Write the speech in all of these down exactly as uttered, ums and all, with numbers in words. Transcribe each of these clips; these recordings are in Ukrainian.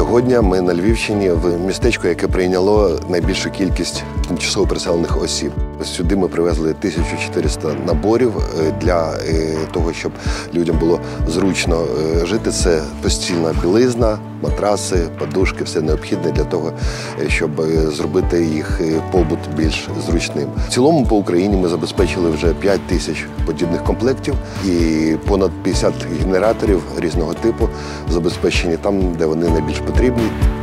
Сьогодні ми на Львівщині в містечку, яке прийняло найбільшу кількість тимчасово переселених осіб. Сюди ми привезли тисячу чотириста наборів для того, щоб людям було зручно жити. Це постільна білизна, матраси, подушки, все необхідне для того, щоб зробити їх побут більш зручним. В цілому по Україні ми забезпечили вже п'ять тисяч подібних комплектів і понад п'ятдесят генераторів різного типу забезпечені там, де вони найбільш потрібні.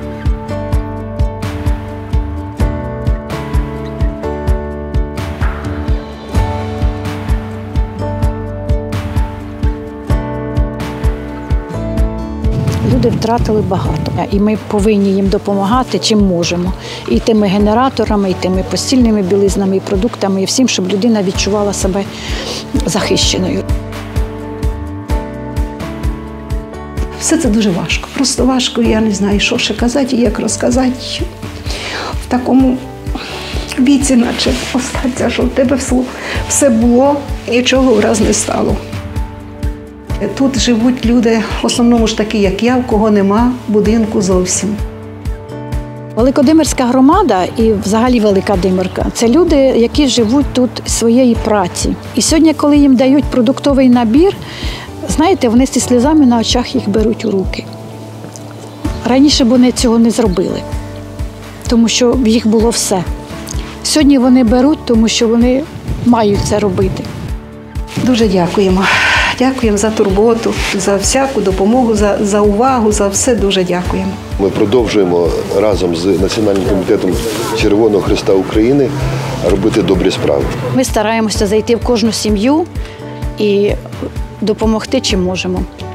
Люди втратили багато, і ми повинні їм допомагати, чим можемо. І тими генераторами, і тими постільними білизнами, і продуктами, і всім, щоб людина відчувала себе захищеною. Все це дуже важко. Просто важко, я не знаю, що ще казати і як розказати. В такому віці, наче остаться, що в тебе все було, нічого враз не стало. Тут живуть люди, в основному ж такі, як я, у кого нема будинку зовсім. Великодимирська громада і взагалі Велика Димирка – це люди, які живуть тут своєї праці. І сьогодні, коли їм дають продуктовий набір, знаєте, вони зі сльозами на очах їх беруть у руки. Раніше б вони цього не зробили, тому що в їх було все. Сьогодні вони беруть, тому що вони мають це робити. Дуже дякуємо. Дякуємо за турботу, за всяку допомогу, за, за увагу, за все дуже дякуємо. Ми продовжуємо разом з Національним комітетом Червоного Хреста України робити добрі справи. Ми стараємося зайти в кожну сім'ю і допомогти, чим можемо.